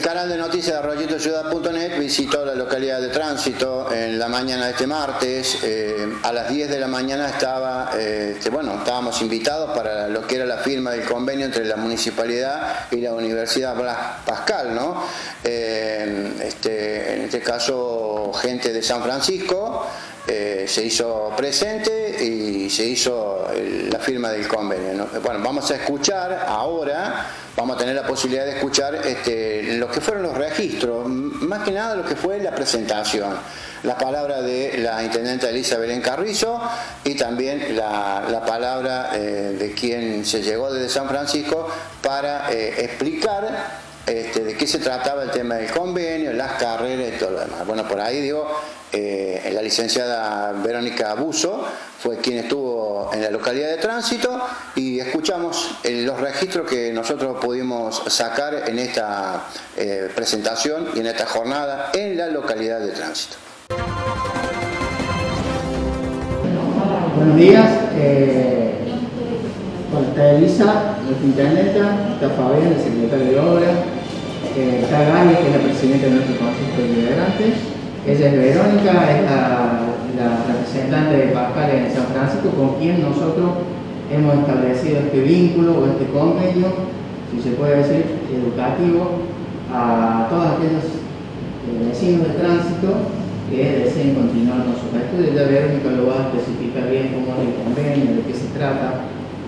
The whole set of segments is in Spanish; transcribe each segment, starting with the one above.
canal de noticias de arroyitociudad.net visitó la localidad de Tránsito en la mañana de este martes. A las 10 de la mañana estábamos invitados para lo que era la firma del convenio entre la municipalidad y la Universidad Blas Pascal, ¿no? En este caso, gente de San Francisco se hizo presente y se hizo la firma del convenio, ¿no? Bueno, vamos a escuchar ahora, vamos a tener la posibilidad de escuchar lo que fueron los registros, más que nada lo que fue la presentación, la palabra de la intendenta Elisa Belén Carrizo y también la palabra de quien se llegó desde San Francisco para explicar de qué se trataba el tema del convenio, las carreras y todo lo demás. Bueno, por ahí digo, la licenciada Verónica Buzo fue quien estuvo en la localidad de Tránsito y escuchamos los registros que nosotros pudimos sacar en esta presentación y en esta jornada en la localidad de Tránsito. Buenos días. Está Elisa, nuestra intendenta, está Fabián, el secretario de Obra, está Gaby, que es la presidenta de nuestro Consejo Deliberante, ella es Verónica, es la representante de Pascal en San Francisco, con quien nosotros hemos establecido este vínculo o este convenio, si se puede decir, educativo, a todos aquellos vecinos de Tránsito que deseen continuar con sus estudios. Ya Verónica lo va a especificar bien cómo es el convenio, de qué se trata.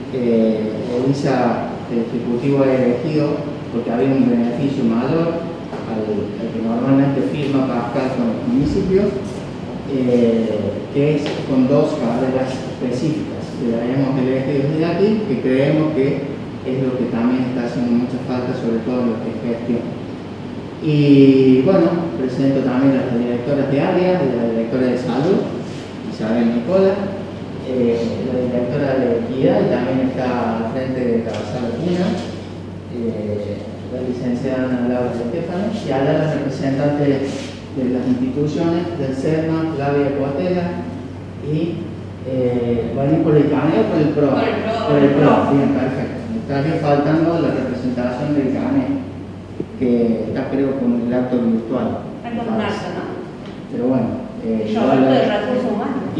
Elisa, el Ejecutivo ha elegido porque había un beneficio mayor al que normalmente firma Pascal con los municipios, que es con dos carreras específicas que hayamos elegido desde aquí, que creemos que es lo que también está haciendo mucha falta, sobre todo en lo que es gestión. Y bueno, presento también a las directoras de área, la directora de salud, Isabel Nicola, la directora de equidad, y también está al frente de Cabezal Latina, la licenciada Ana Laura Estefano, y ahora la representante de las instituciones del CERMA, Flavia Cuatela, y van por el CANE o por el PRO. Por el PRO, bien, perfecto. Está aquí faltando la representación del CANE, que está creo con el acto virtual. Pero bueno. Roberto de Recursos Humanos.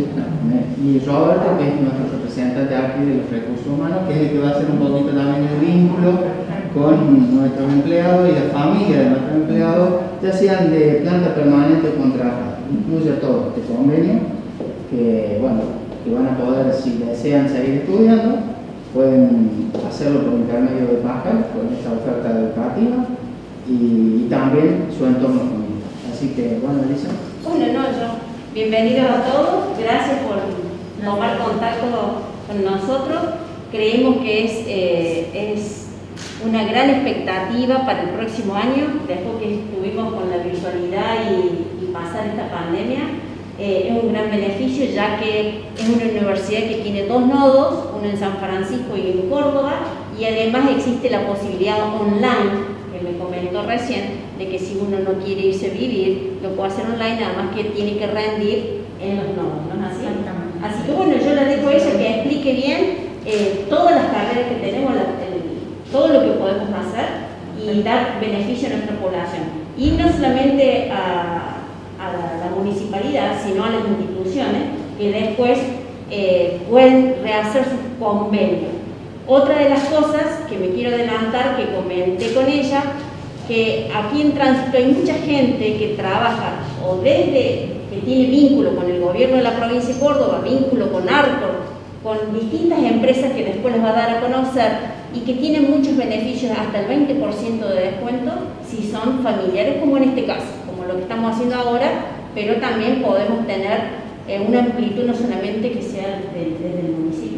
Y Roberto, que es nuestro representante aquí de los recursos humanos, que es el que va a hacer un poquito también el vínculo con nuestros empleados y la familia de nuestros empleados, ya sean de planta permanente o contratada. Incluye todo este convenio, que van a poder, si desean seguir estudiando, pueden hacerlo por intermedio de Pascal, con esta oferta educativa, y también su entorno familiar. Así que, bueno, Elisa. Bienvenidos a todos, gracias por tomar contacto con nosotros. Creemos que es una gran expectativa para el próximo año, después que estuvimos con la virtualidad y pasar esta pandemia. Es un gran beneficio, ya que es una universidad que tiene dos nodos, uno en San Francisco y en Córdoba, y además existe la posibilidad online, que me comentó recién, de que si uno no quiere irse a vivir, lo puede hacer online, nada más que tiene que rendir en los nodos, ¿no es así? Así que bueno, yo le dejo a ella que explique bien todas las carreras que tenemos, todo lo que podemos hacer y dar beneficio a nuestra población. Y no solamente a la municipalidad, sino a las instituciones que después pueden rehacer sus convenios. Otra de las cosas que me quiero adelantar, que comenté con ella, que aquí en Tránsito hay mucha gente que trabaja o desde que tiene vínculo con el gobierno de la provincia de Córdoba, vínculo con Arcor, con distintas empresas que después les va a dar a conocer y que tienen muchos beneficios, hasta el 20% de descuento si son familiares, como en este caso, como lo que estamos haciendo ahora, pero también podemos tener una amplitud no solamente que sea desde el municipio.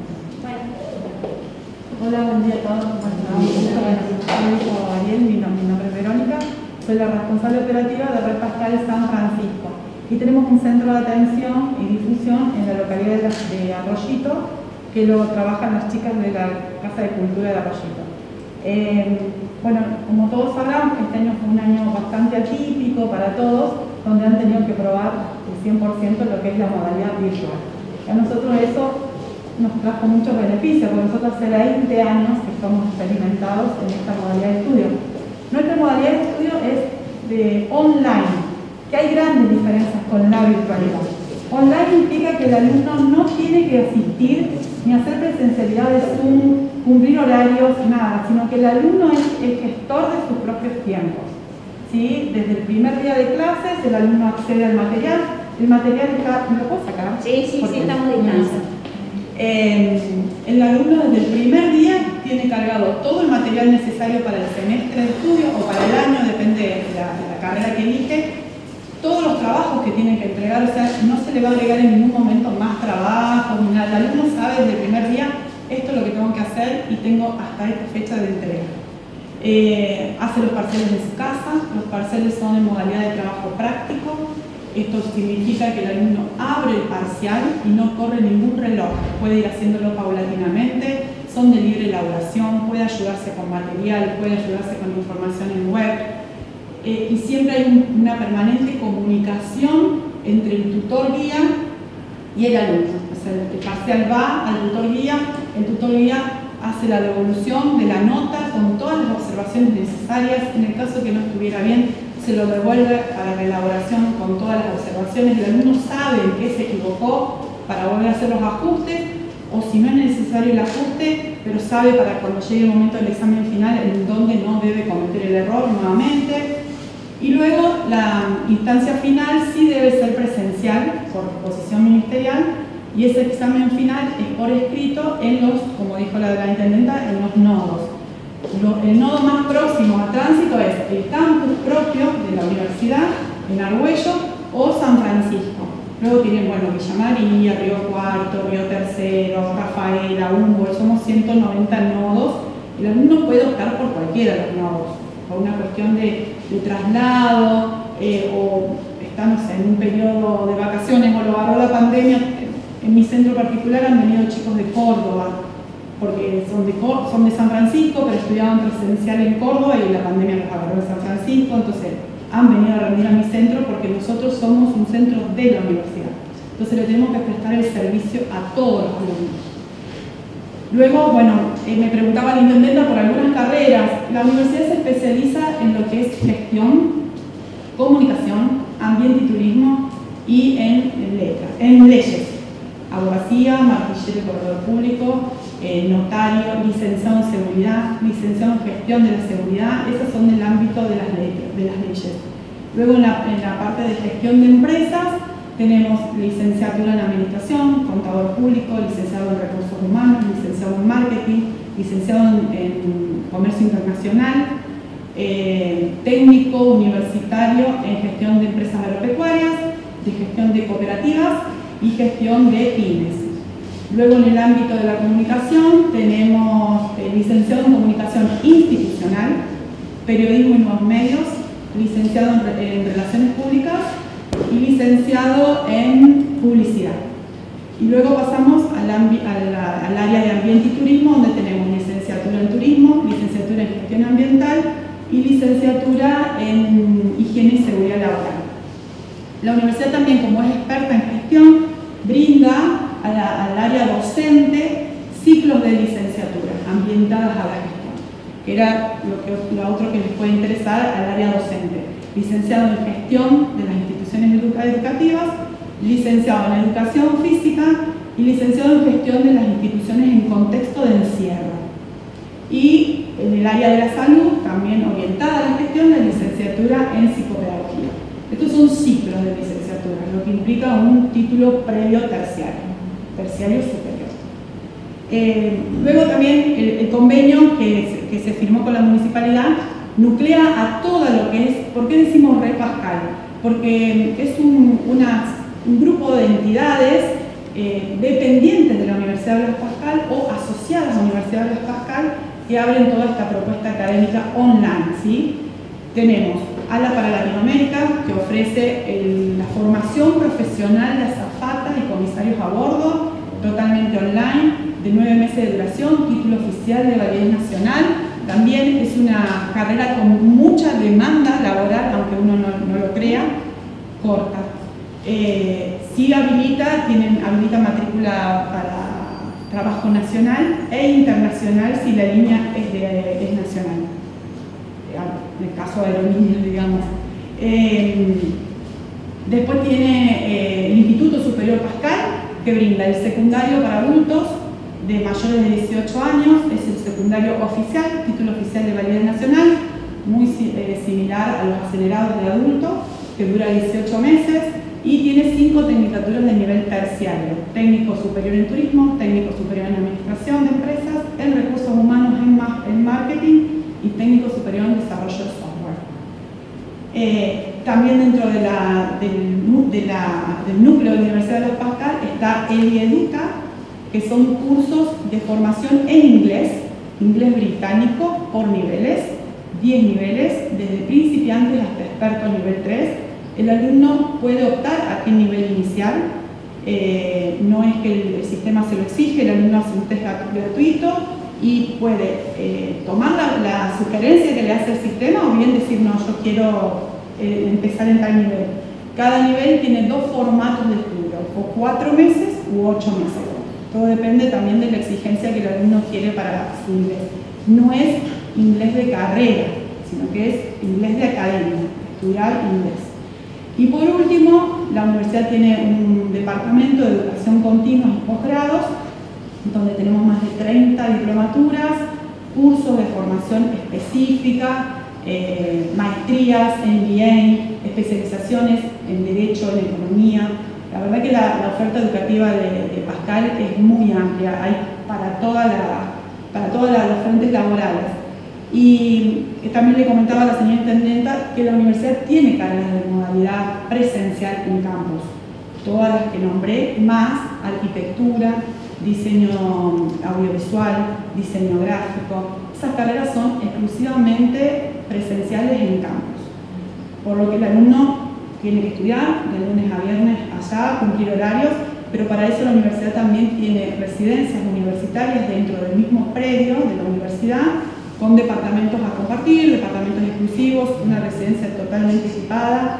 Hola, buen día a todos. Mi nombre es Verónica, soy la responsable operativa de Red Pascal San Francisco y tenemos un centro de atención y difusión en la localidad de Arroyito, que lo trabajan las chicas de la Casa de Cultura de Arroyito. Como todos sabrán, este año fue un año bastante atípico para todos, donde han tenido que probar el 100% lo que es la modalidad virtual. A nosotros eso nos trajo muchos beneficios, porque nosotros hace 20 años que estamos experimentados en esta modalidad de estudio. Nuestra modalidad de estudio es de online, que hay grandes diferencias con la virtualidad. Online implica que el alumno no tiene que asistir ni hacer presencialidad de Zoom, cumplir horarios, nada, sino que el alumno es el gestor de sus propios tiempos. ¿Sí? Desde el primer día de clases, el alumno accede al material. El material está... ¿Me lo puedo sacar? Sí, estamos a distancia. El alumno desde el primer día tiene cargado todo el material necesario para el semestre de estudio o para el año, depende de la carrera que elige. Todos los trabajos que tienen que entregar, o sea, no se le va a agregar en ningún momento más trabajo, ni nada. El alumno sabe desde el primer día, esto es lo que tengo que hacer y tengo hasta esta fecha de entrega. Hace los parciales de su casa, los parciales son en modalidad de trabajo práctico. Esto significa que el alumno abre el parcial y no corre ningún reloj, puede ir haciéndolo paulatinamente, son de libre elaboración, puede ayudarse con material, puede ayudarse con información en web. Y siempre hay una permanente comunicación entre el tutor guía y el alumno. O sea, el parcial va al tutor guía, el tutor guía hace la devolución de la nota con todas las observaciones necesarias. En el caso que no estuviera bien, se lo devuelve a la reelaboración con todas las observaciones. El alumno sabe en qué se equivocó para volver a hacer los ajustes, o si no es necesario el ajuste, pero sabe para cuando llegue el momento del examen final en donde no debe cometer el error nuevamente. Y luego la instancia final sí debe ser presencial por disposición ministerial, y ese examen final es por escrito en los, como dijo la intendenta, en los nodos. El nodo más próximo a tránsito es el campus propio de la universidad, en Argüello o San Francisco. Luego tienen, bueno, Villa María, Río Cuarto, Río Tercero, Rafaela, Humboldt, somos 190 nodos. El alumno puede optar por cualquiera de los nodos, por una cuestión de traslado, o estamos en un periodo de vacaciones o lo agarró la pandemia. En mi centro particular han venido chicos de Córdoba, porque son de San Francisco, pero estudiaban presencial en Córdoba y la pandemia los agarró en San Francisco, entonces han venido a rendir a mi centro porque nosotros somos un centro de la universidad. Entonces le tenemos que prestar el servicio a todos los alumnos. Luego, bueno, me preguntaba la intendenta por algunas carreras. La universidad se especializa en lo que es gestión, comunicación, ambiente y turismo y en leyes. Abogacía, martillero y corredor público, notario, licenciado en seguridad, licenciado en gestión de la seguridad. Esas son del ámbito de las leyes. Luego en la parte de gestión de empresas tenemos licenciatura en administración, contador público, licenciado en recursos humanos, licenciado en marketing, licenciado en comercio internacional, técnico universitario en gestión de empresas agropecuarias, de gestión de cooperativas y gestión de pymes. Luego en el ámbito de la comunicación tenemos licenciado en comunicación institucional, periodismo y nuevos medios, licenciado en relaciones públicas y licenciado en publicidad. Y luego pasamos al área de ambiente y turismo, donde tenemos licenciatura en turismo, licenciatura en gestión ambiental y licenciatura en higiene y seguridad laboral. La universidad también, como es experta en gestión, brinda al área docente ciclos de licenciatura ambientadas a la gestión, que era lo otro que les puede interesar al área docente. Licenciado en gestión de las instituciones educativas, licenciado en educación física y licenciado en gestión de las instituciones en contexto de encierro. Y en el área de la salud, también orientada a la gestión, la licenciatura en psicopedagogía. Estos son ciclos de licenciatura, lo que implica un título previo terciario superior. Luego también el convenio que se firmó con la municipalidad nuclea a todo lo que es. ¿Por qué decimos Red Pascal? Porque es un grupo de entidades dependientes de la Universidad Blas Pascal o asociadas a la Universidad Blas Pascal que abren toda esta propuesta académica online, ¿sí? Tenemos ALA para Latinoamérica, que ofrece la formación profesional de azafatas y comisarios a bordo, totalmente online, de 9 meses de duración, título oficial de validez nacional. También es una carrera con mucha demanda laboral, aunque uno no lo crea, corta. Sí habilita matrícula para trabajo nacional e internacional si la línea es nacional. en el caso de aerolíneas, digamos. Después tiene el Instituto Superior Pascal, que brinda el secundario para adultos de mayores de 18 años, es el secundario oficial, título oficial de validez nacional, muy similar a los acelerados de adultos, que dura 18 meses, y tiene 5 tecnicaturas de nivel terciario: técnico superior en turismo, técnico superior en administración de empresas, en recursos humanos en marketing y técnico superior en desarrollo de software. También dentro del núcleo de la Universidad de Los Pascal está el Educa, que son cursos de formación en inglés británico por niveles, 10 niveles, desde principiantes hasta experto nivel 3. El alumno puede optar a qué nivel inicial, no es que el sistema se lo exige, el alumno hace un test gratuito y puede tomar la sugerencia que le hace el sistema o bien decir, no, yo quiero empezar en tal nivel. Cada nivel tiene 2 formatos de estudio, o 4 meses u 8 meses. Todo depende también de la exigencia que el alumno quiere para su inglés. No es inglés de carrera, sino que es inglés de academia, estudiar inglés. Y por último, la universidad tiene un departamento de educación continua y posgrados, donde tenemos más de 30 diplomaturas, cursos de formación específica, maestrías, MBA, especializaciones en Derecho, en Economía. La verdad que la oferta educativa de Pascal es muy amplia, hay para todas las frentes laborales. Y también le comentaba a la señora intendenta que la universidad tiene carreras de modalidad presencial en campus, todas las que nombré, más arquitectura, diseño audiovisual, diseño gráfico. Esas carreras son exclusivamente presenciales en campus, por lo que el alumno tiene que estudiar de lunes a viernes allá, cumplir horarios, pero para eso la universidad también tiene residencias universitarias dentro del mismo predio de la universidad, con departamentos a compartir, departamentos exclusivos, una residencia totalmente equipada,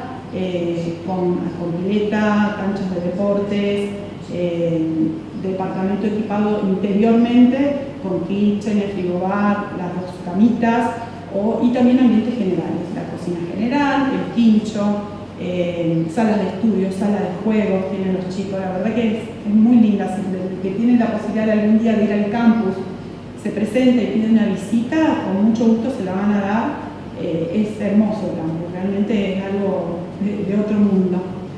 con pileta, canchas de deportes, departamento equipado interiormente con kitchen, frigobar, las 2 camitas, y también ambientes generales, la cocina general, el quincho, salas de estudio, salas de juegos tienen los chicos. La verdad que es muy linda. Si el que tiene la posibilidad de algún día de ir al campus se presenta y pide una visita, con mucho gusto se la van a dar. Es hermoso el campus, realmente es algo de otro mundo.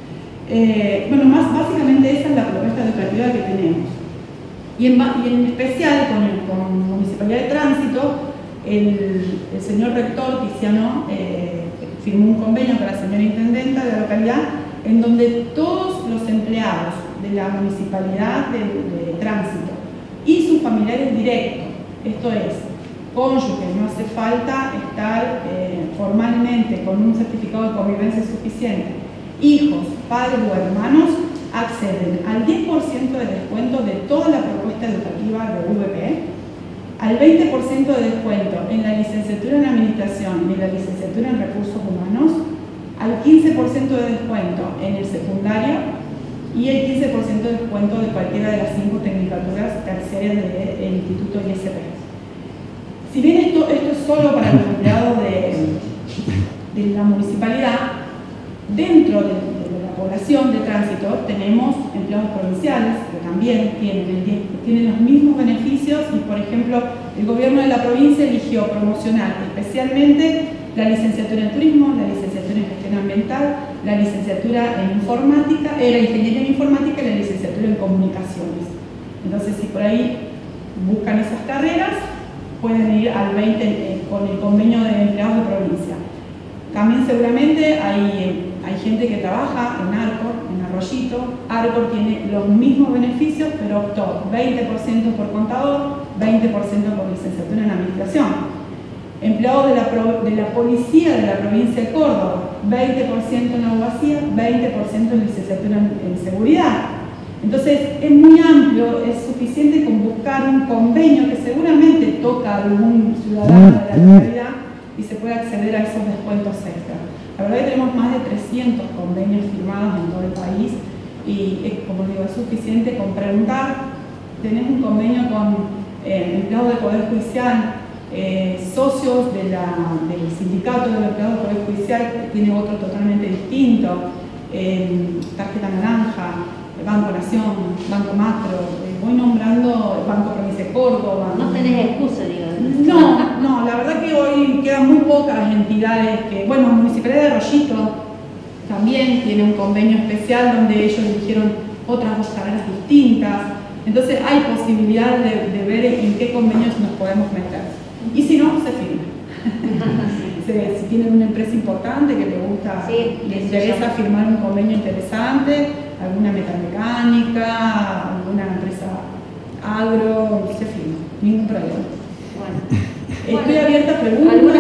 Bueno, básicamente esa es la propuesta educativa que tenemos. Y en especial con la Municipalidad de Tránsito, el señor rector Tiziano firmó un convenio con la señora intendenta de la localidad, en donde todos los empleados de la Municipalidad de Tránsito y sus familiares directos, esto es, cónyuges, no hace falta estar formalmente con un certificado de convivencia suficiente, hijos, padres o hermanos, acceden al 10% de descuento de toda la propuesta educativa de UVP, al 20% de descuento en la licenciatura en Administración y la licenciatura en Recursos Humanos, al 15% de descuento en el secundario y el 15% de descuento de cualquiera de las 5 tecnicaturas terciarias del Instituto ISP. Si bien esto es solo para los empleados de la municipalidad, dentro de la población de Tránsito tenemos empleados provinciales que también tienen los mismos beneficios y, por ejemplo, el gobierno de la provincia eligió promocionar especialmente la licenciatura en turismo, la licenciatura en gestión ambiental, la licenciatura en informática, la ingeniería en informática y la licenciatura en comunicaciones. Entonces, si por ahí buscan esas carreras, pueden ir al 20 con el convenio de empleados de provincia. También seguramente hay gente que trabaja en Arcor, en Arroyito. Arcor tiene los mismos beneficios, pero optó 20% por contador, 20% por licenciatura en administración. Empleados de la policía de la provincia de Córdoba, 20% en abogacía, 20% en licenciatura en seguridad. Entonces es muy amplio, es suficiente con buscar un convenio que seguramente toca a algún ciudadano de la localidad y se puede acceder a esos descuentos extra. La verdad que tenemos más de 300 convenios firmados en todo el país y, como digo, es suficiente con preguntar. Tenés un convenio con empleados del Poder Judicial, socios del sindicato de empleados del Poder Judicial, que tiene otro totalmente distinto, Tarjeta Naranja, Banco Nación, Banco Macro, voy nombrando Banco Provincia de Córdoba. No tenés excusa, digo. No, la verdad que hoy quedan muy pocas entidades que, bueno, Municipalidad de Arroyito también tiene un convenio especial donde ellos eligieron otras dos carreras distintas. Entonces hay posibilidad de ver en qué convenios nos podemos meter. Y si no, se firma. Si tienen una empresa importante que les gusta, les interesa firmar un convenio interesante, alguna metalmecánica, alguna empresa agro, se firma, ningún problema. Bueno. Estoy abierta a preguntas.